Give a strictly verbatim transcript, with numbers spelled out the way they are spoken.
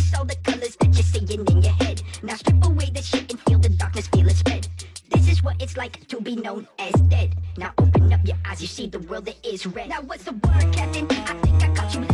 erase all the colors that you're seeing in your head. Now strip away the shit and feel the darkness, feel it spread. This is what it's like to be known as dead. Now open up your eyes, you see the world that is red. Now what's the word, Captain? I think I caught you